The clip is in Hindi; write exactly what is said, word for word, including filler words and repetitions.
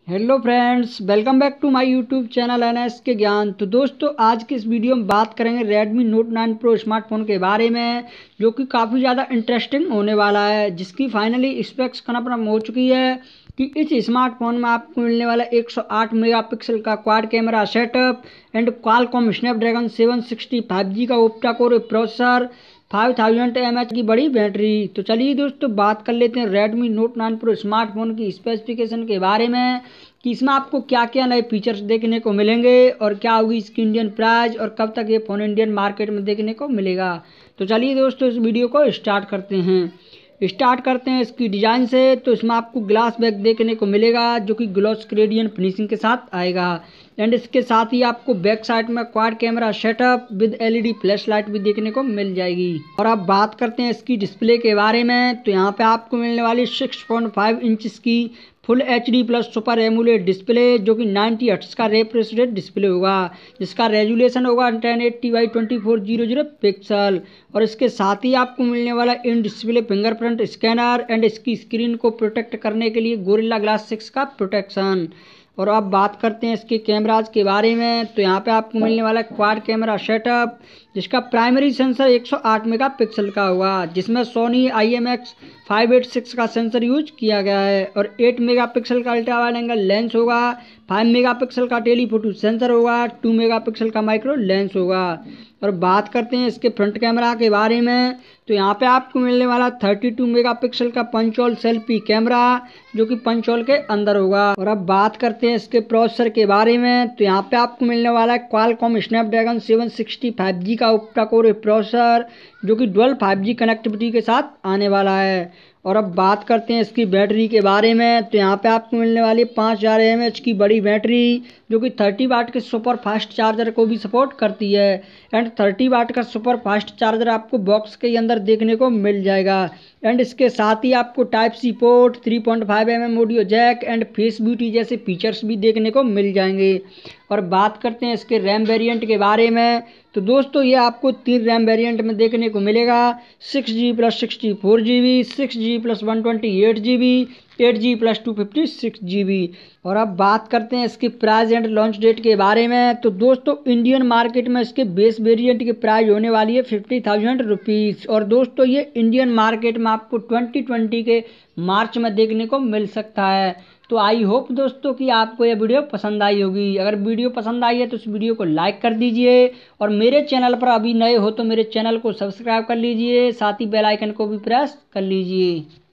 Hello friends, welcome back to my YouTube channel N S K Gyan. तो दोस्तों, आज की इस वीडियो में बात करेंगे Redmi Note nine Pro smartphone के बारे में, जो कि काफ़ी ज़्यादा इंटरेस्टिंग होने वाला है, जिसकी फाइनली स्पेक्स कन्फर्म हो चुकी है कि इस स्मार्टफोन में आपको मिलने वाला एक सौ आठ मेगापिक्सल का quad camera setup and Qualcomm Snapdragon seven sixty five G का octa core processor, five thousand M A H बड़ी बैटरी। तो चलिए दोस्तों, बात कर लेते हैं Redmi Note nine Pro smartphone की स्पेसिफिकेशन के बारे में कि इसमें आपको क्या क्या नए फीचर्स देखने को मिलेंगे और क्या होगी इसकी इंडियन प्राइस और कब तक ये फ़ोन इंडियन मार्केट में देखने को मिलेगा। तो चलिए दोस्तों, इस वीडियो को स्टार्ट करते हैं स्टार्ट करते हैं इसकी डिज़ाइन से। तो इसमें आपको ग्लास बैक देखने को मिलेगा, जो कि ग्लॉस ग्रेडियंट फिनिशिंग के साथ आएगा। एंड इसके साथ ही आपको बैक साइड में quad camera setup with LED flash light भी देखने को मिल जाएगी। और अब बात करते हैं इसकी डिस्प्ले के बारे में। तो यहाँ पे आपको मिलने वाली सिक्स पॉइंट फाइव इंच की full H D plus super AMOLED display, जो कि नाइन्टी हर्ट्ज का रिफ्रेश रेट डिस्प्ले होगा, जिसका रेजुलेशन होगा ten eighty by twenty four zero zero pixel. और इसके साथ ही आपको मिलने वाला in display fingerprint scanner and इसकी स्क्रीन को प्रोटेक्ट करने के लिए गोरिल्ला ग्लास सिक्स का प्रोटेक्शन। और अब बात करते हैं इसके कैमराज के बारे में। तो यहाँ पे आपको मिलने वाला क्वाड कैमरा सेटअप, जिसका प्राइमरी सेंसर एक सौ आठ मेगापिक्सल का होगा, जिसमें Sony I M X five eight six का सेंसर यूज किया गया है। और एट मेगापिक्सल का अल्ट्रा वाइड एंगल लेंस होगा, फाइव मेगापिक्सल का टेलीफोटो सेंसर होगा, टू मेगापिक्सल का माइक्रो लेंस होगा। और बात करते हैं इसके फ्रंट कैमरा के बारे में। तो यहाँ पे आपको मिलने वाला थर्टी टू मेगापिक्सल का पंच होल सेल्फी कैमरा, जो कि पंच होल के अंदर होगा। और अब बात करते हैं इसके प्रोसेसर के बारे में। तो यहाँ पे आपको मिलने वाला है Qualcomm Snapdragon seven sixty five G का ऑक्टा कोर प्रोसेसर, जो कि डुअल फाइव जी कनेक्टिविटी के साथ आने वाला है। और अब बात करते हैं इसकी बैटरी के बारे में। तो यहाँ पे आपको मिलने वाली पाँच हज़ार एम एच की बड़ी बैटरी, जो कि थर्टी वाट के सुपर फास्ट चार्जर को भी सपोर्ट करती है। एंड थर्टी वाट का सुपर फास्ट चार्जर आपको बॉक्स के अंदर देखने को मिल जाएगा। एंड इसके साथ ही आपको type C port, three point five M M audio jack and face beauty जैसे फीचर्स भी देखने को मिल जाएंगे। और बात करते हैं इसके रैम वेरिएंट के बारे में। तो दोस्तों, ये आपको तीन रैम वेरिएंट में देखने को मिलेगा, six G plus sixty four G B, six G plus one twenty eight G B, eight G plus two fifty six G B. और अब बात करते हैं इसकी प्राइस एंड लॉन्च डेट के बारे में। तो दोस्तों, इंडियन मार्केट में इसके बेस वेरिएंट की प्राइस होने वाली है फिफ्टी थाउजेंड रुपीज़। और दोस्तों, ये इंडियन मार्केट में आपको ट्वेंटी ट्वेंटी के मार्च में देखने को मिल सकता है। तो आई होप दोस्तों कि आपको यह वीडियो पसंद आई होगी। अगर वीडियो पसंद आई है तो इस वीडियो को लाइक कर दीजिए, और मेरे चैनल पर अभी नए हो तो मेरे चैनल को सब्सक्राइब कर लीजिए, साथ ही बेल आइकन को भी प्रेस कर लीजिए।